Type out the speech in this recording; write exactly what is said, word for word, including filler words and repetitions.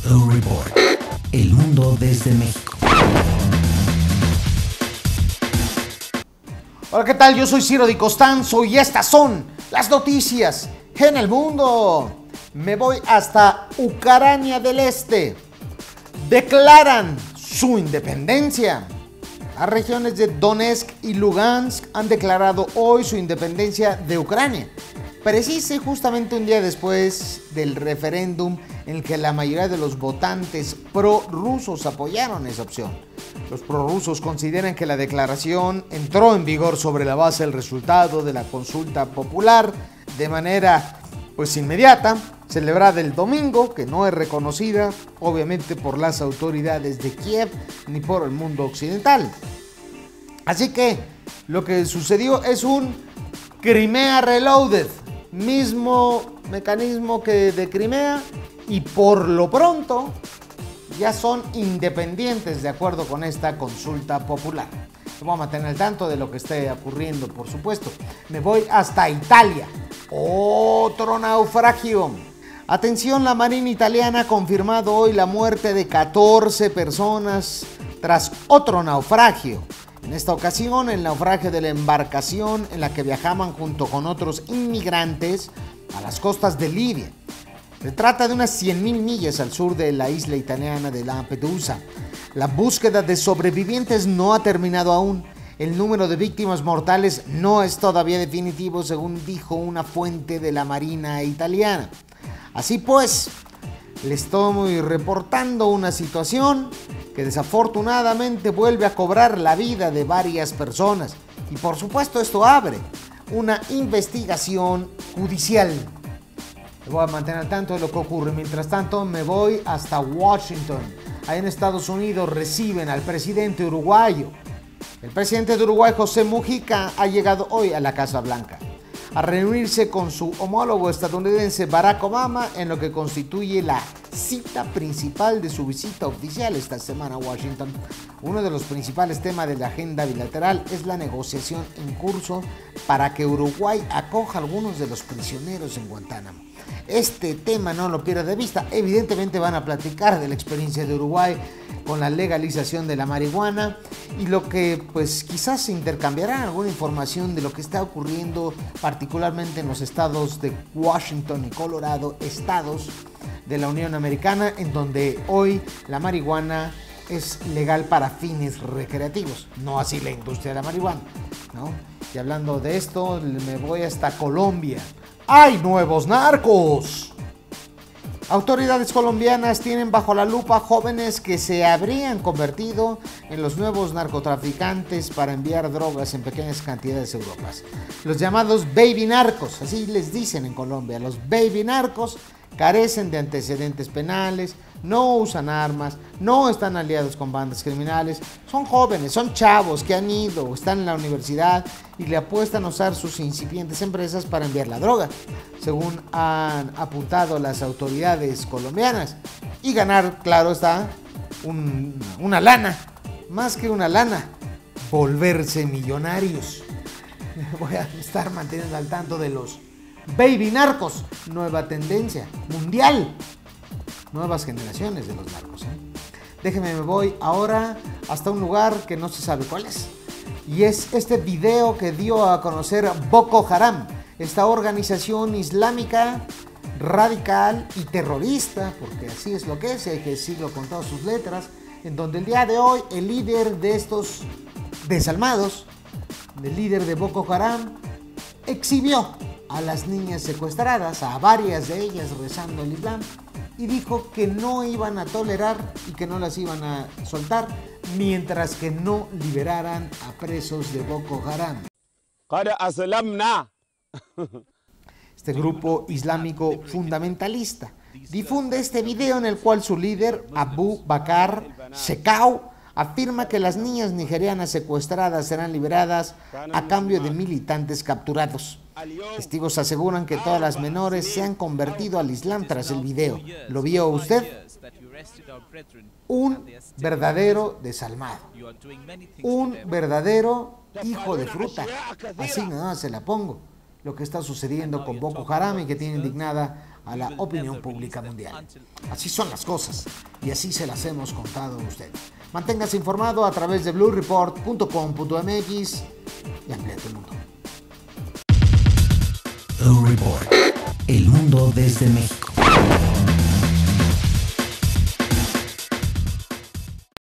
O Report. El mundo desde México. Hola, ¿qué tal? Yo soy Ciro Di Costanzo y estas son las noticias en el mundo. Me voy hasta Ucrania del Este. Declaran su independencia. Las regiones de Donetsk y Lugansk han declarado hoy su independencia de Ucrania. Precise justamente un día después del referéndum en el que la mayoría de los votantes prorrusos apoyaron esa opción. Los prorrusos consideran que la declaración entró en vigor sobre la base del resultado de la consulta popular de manera pues inmediata, celebrada el domingo, que no es reconocida obviamente por las autoridades de Kiev ni por el mundo occidental. Así que lo que sucedió es un Crimea Reloaded, mismo mecanismo que de Crimea, y por lo pronto ya son independientes de acuerdo con esta consulta popular. Me voy a mantener al tanto de lo que esté ocurriendo, por supuesto. Me voy hasta Italia. Otro naufragio. Atención, la Marina italiana ha confirmado hoy la muerte de catorce personas tras otro naufragio. En esta ocasión, el naufragio de la embarcación en la que viajaban junto con otros inmigrantes a las costas de Libia. Se trata de unas cien mil millas al sur de la isla italiana de Lampedusa. La búsqueda de sobrevivientes no ha terminado aún. El número de víctimas mortales no es todavía definitivo, según dijo una fuente de la Marina italiana. Así pues, les estoy reportando una situación que desafortunadamente vuelve a cobrar la vida de varias personas. Y por supuesto esto abre una investigación judicial. Me voy a mantener al tanto de lo que ocurre. Mientras tanto, me voy hasta Washington. Ahí en Estados Unidos reciben al presidente uruguayo. El presidente de Uruguay, José Mujica, ha llegado hoy a la Casa Blanca a reunirse con su homólogo estadounidense Barack Obama en lo que constituye la cita principal de su visita oficial esta semana a Washington. Uno de los principales temas de la agenda bilateral es la negociación en curso para que Uruguay acoja a algunos de los prisioneros en Guantánamo. Este tema no lo pierda de vista. Evidentemente van a platicar de la experiencia de Uruguay con la legalización de la marihuana y lo que pues quizás se intercambiarán alguna información de lo que está ocurriendo particularmente en los estados de Washington y Colorado, estados de la Unión Americana, en donde hoy la marihuana es legal para fines recreativos, no así la industria de la marihuana, ¿no? Y hablando de esto, me voy hasta Colombia. ¡Hay nuevos narcos! Autoridades colombianas tienen bajo la lupa jóvenes que se habrían convertido en los nuevos narcotraficantes para enviar drogas en pequeñas cantidades a Europa. Los llamados baby narcos, así les dicen en Colombia. Los baby narcos carecen de antecedentes penales, no usan armas, no están aliados con bandas criminales, son jóvenes, son chavos que han ido o están en la universidad y le apuestan a usar sus incipientes empresas para enviar la droga, según han apuntado las autoridades colombianas, y ganar, claro está, un, una lana, más que una lana, volverse millonarios. Voy a estar manteniendo al tanto de los baby narcos, nueva tendencia mundial. Nuevas generaciones de los narcos, ¿eh? Déjenme, me voy ahora hasta un lugar que no se sabe cuál es. Y es este video que dio a conocer Boko Haram, esta organización islámica radical y terrorista, porque así es lo que es, hay que decirlo con todas sus letras, en donde el día de hoy el líder de estos desalmados, el líder de Boko Haram, exhibió a las niñas secuestradas, a varias de ellas rezando el Islam, y dijo que no iban a tolerar y que no las iban a soltar mientras que no liberaran a presos de Boko Haram. Este grupo islámico fundamentalista difunde este video en el cual su líder, Abu Bakr Shekau, afirma que las niñas nigerianas secuestradas serán liberadas a cambio de militantes capturados. Testigos aseguran que todas las menores se han convertido al Islam tras el video. ¿Lo vio usted? Un verdadero desalmado. Un verdadero hijo de fruta. Así nada se la pongo. Lo que está sucediendo con Boko Haram y que tiene indignada a la opinión pública mundial. Así son las cosas y así se las hemos contado a usted. Manténgase informado a través de blue report punto com punto m x y amplía tu mundo. Blue Report, el mundo desde México.